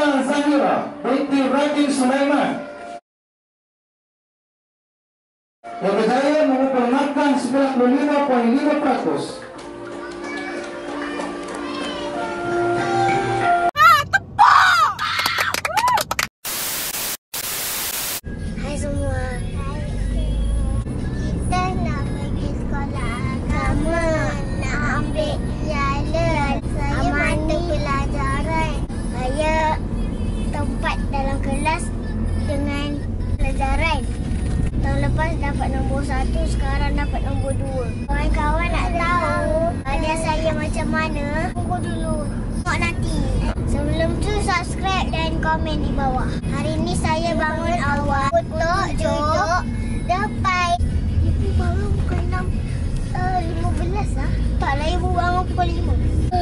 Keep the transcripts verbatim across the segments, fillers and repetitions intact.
Afrina Zahira binti Radin Sulaiman yang berjaya mengumpul makan sembilan puluh lima koma lima peratus. Hai semua. Kita nak pergi sekolah agama, nak ambil piala. Saya mata pelajaran. Saya tempat dalam kelas dengan pelajaran. Tahun lepas dapat nombor satu, sekarang dapat nombor dua. Kawan-kawan nak tahu adik saya macam mana? Tunggu dulu. Tengok nanti. Sebelum tu subscribe dan komen di bawah. Hari ni saya bangun awal. Kutuk, jok, depan. Ibu bangun pukul enam lima belas lah. Taklah ibu bangun pukul lima.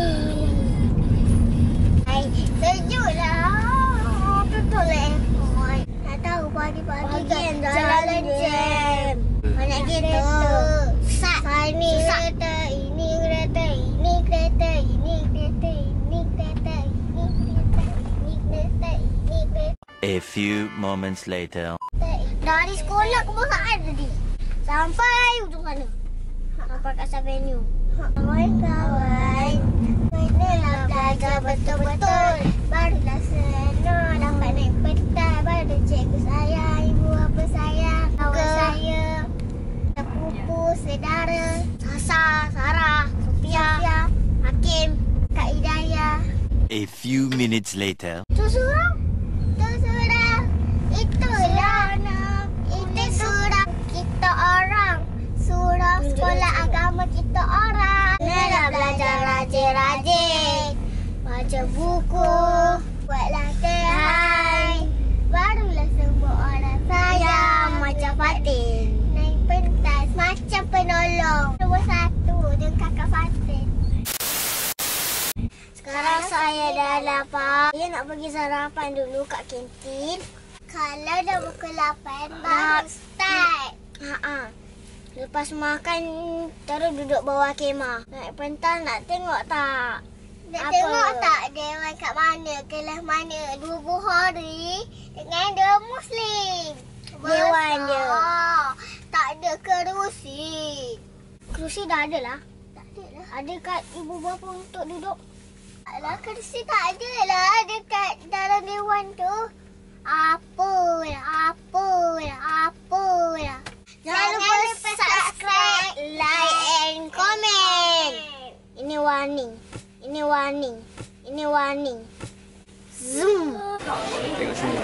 Hai, sejuk lah. Tutup lah aircon. Tak tahu pagi-pagi kan jalan jam. Banyak kereta. Susah. Ini kereta, ini kereta, ini kereta, ini kereta, ini kereta, ini kereta, ini kereta, ini kereta. A few moments later. Dari sekolah kebangsaan tadi sampai ujung sana. Sampai kat Avenue. Kawan-kawan, kenalah belajar betul-betul. Barulah senang dapat naik petai. Baru cikgu saya, ibu bapa saya, kawan saya, sepupu, saudara, Sasa, Sarah, Sophia, Hakim, Kak Hidayah. A few minutes later. Tu surau? Tu surau. Itulah. Itu surau kita orang. Surau sekolah agama kita orang. Kenalah belajar rajin-rajin. Baca buku. Buat latihan. Barulah semua orang sayang. Macam Fatin. Naik pentas macam penolong. Nombor satu dengan kakak Fatin. Sekarang saya dah lapar. Saya nak pergi sarapan dulu kat kantin. Kalau dah pukul lapan baru start. Haa. Lepas makan terus duduk bawah kemah. Naik pentas nak tengok tak? Nak apa? Tengok tak dewan kat mana? Kelas mana? Dua bukhari dengan dua muslim. Dewan dia. Tak ada kerusi. Kerusi dah ada lah. Tak ada lah. Ada kat ibu bapa untuk duduk. Alah, kerusi tak ada lah dekat dalam dewan tu. Apa lah, apa lah, apa lah. Jangan lupa subscribe, like and comment. Ini warning. Ini warning. Ini warning. Zoom. Tengok sini.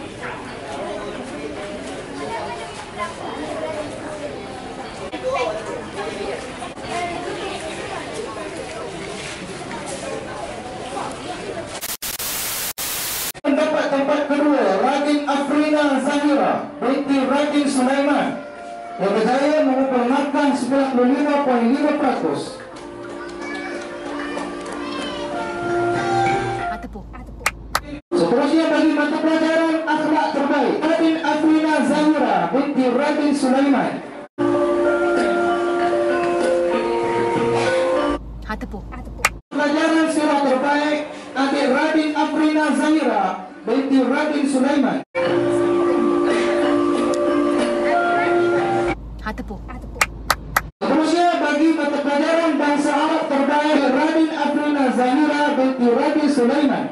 Mendapat tempat kedua Radin Afrina Zahira binti Radin Sulaiman yang berjaya mengumpul makan sembilan puluh lima koma lima peratus. Seterusnya bagi mata pelajaran akhlak terbaik Radin Afrina Zahira binti Radin Sulaiman. Ha tepuk. Pelajaran sirah terbaik adik Radin Afrina Zahira binti Radin Sulaiman. Ha tepuk. Seterusnya bagi mata pelajaran bahasa Arab terbaik Radin Afrina Zahira binti Radin Sulaiman.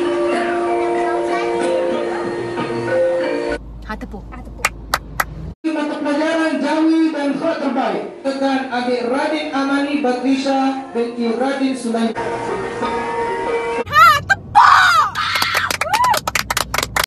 Ha tepuk. Mata pelajaran Jawi dan Khat terbaik tekan adik Radin Amani Batrisha binti Radin Sulaiman.